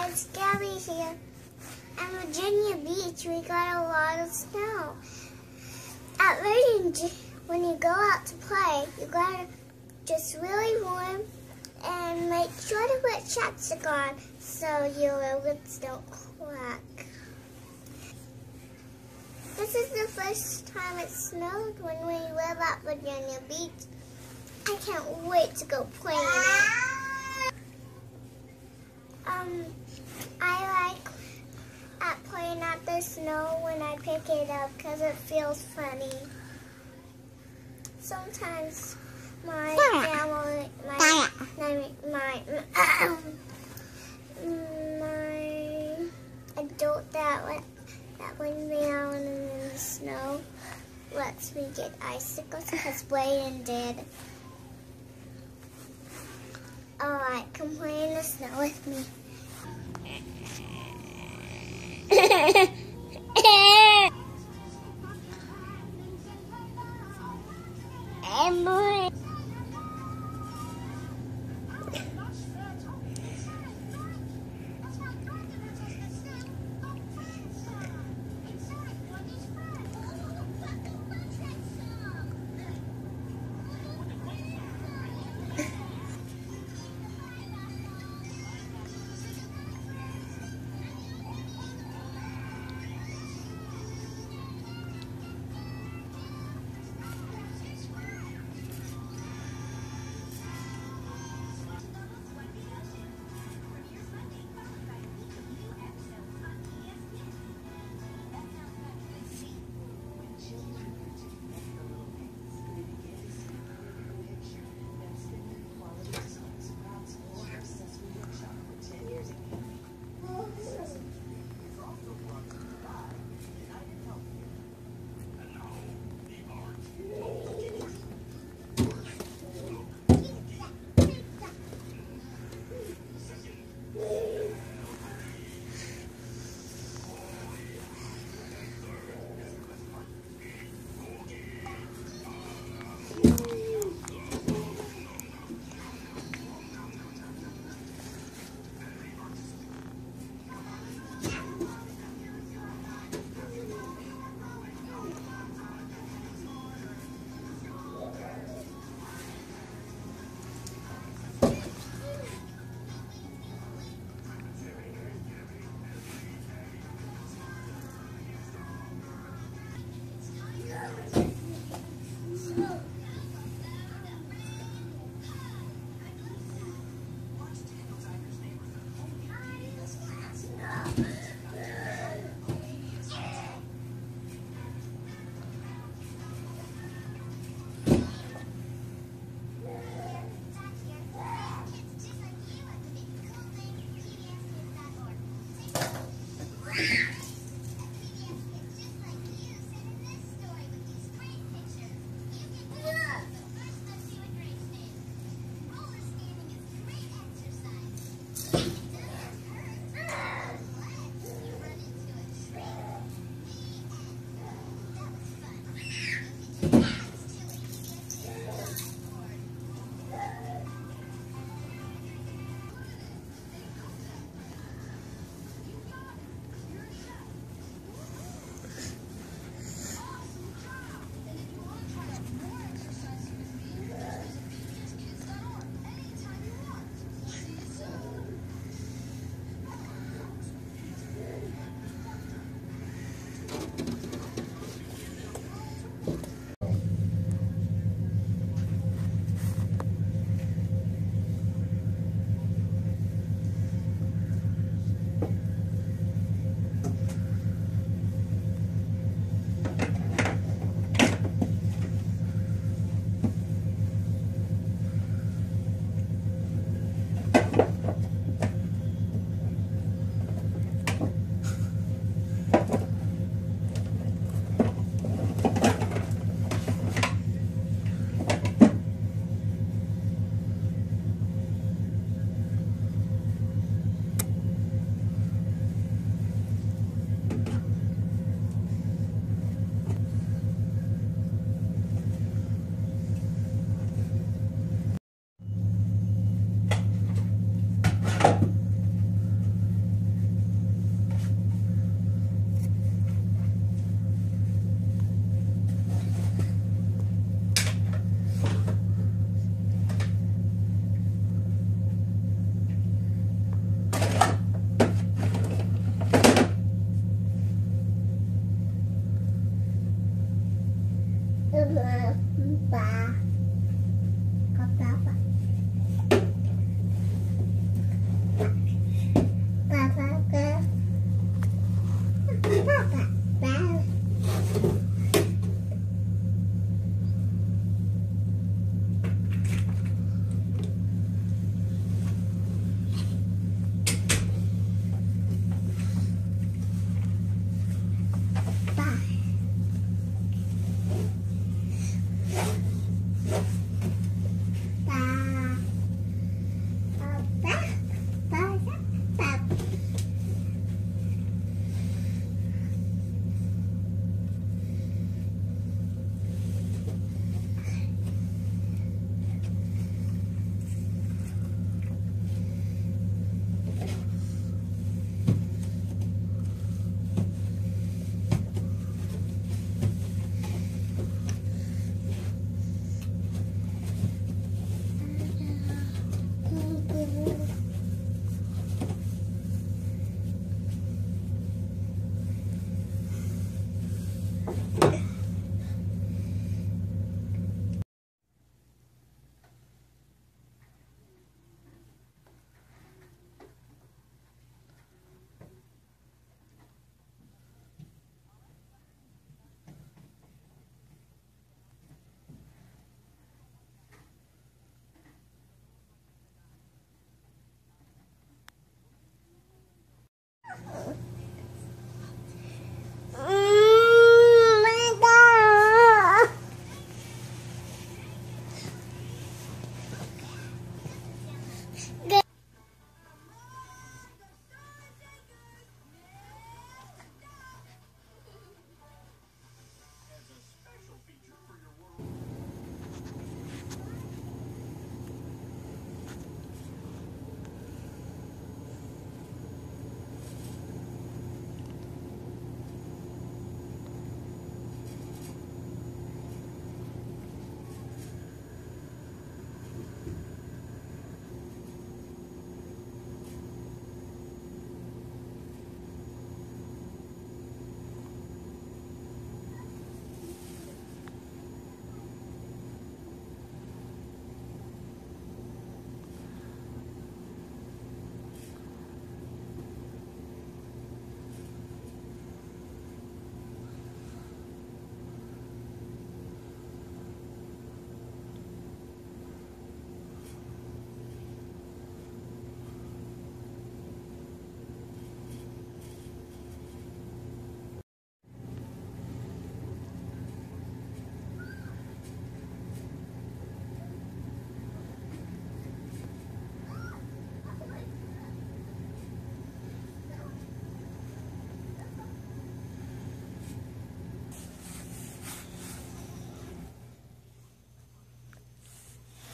it's Gabby here. At Virginia Beach, we got a lot of snow. At Virginia, when you go out to play, you gotta just really warm and make sure to put chapstick on so your lips don't crack. This is the first time it snowed when we live at Virginia Beach. I can't wait to go play in it. I like playing at the snow when I pick it up because it feels funny. Sometimes my family, my adult that when me out in the snow lets me get icicles because Bladen did. Alright, come play in the snow with me.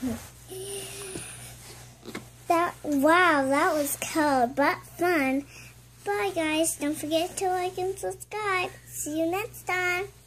Wow, that was cold but fun. Bye guys, don't forget to like and subscribe. See you next time.